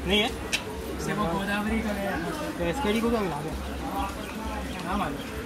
नहीं है से वो गोदावरी का है। तो एसकेडी को क्या मिला गया? हाँ मालूम।